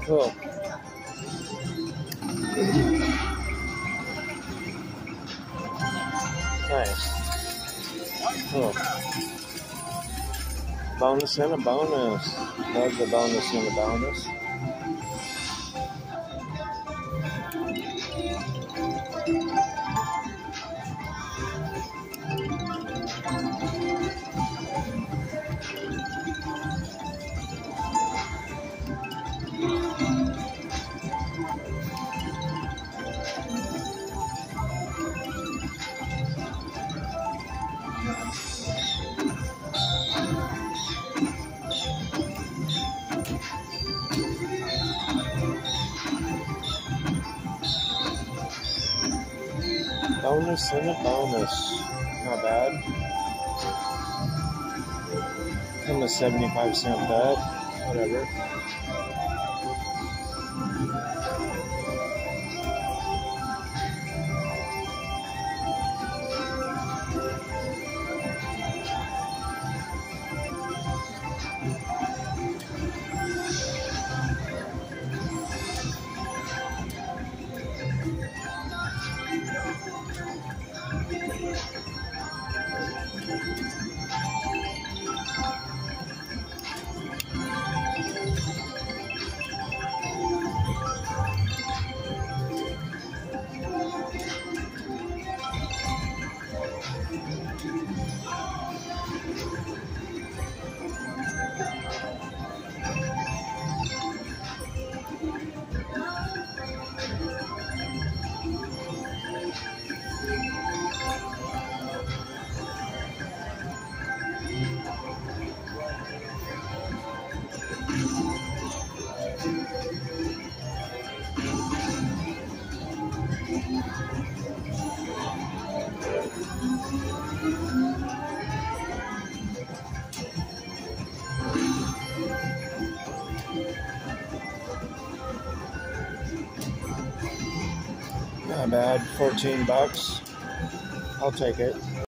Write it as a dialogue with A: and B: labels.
A: Cool. Nice. Cool. Bonus and a bonus. Love the bonus and a bonus. Bonus and a bonus. Not bad. I'm a 75-cent bet. Whatever. Not bad. $14. I'll take it.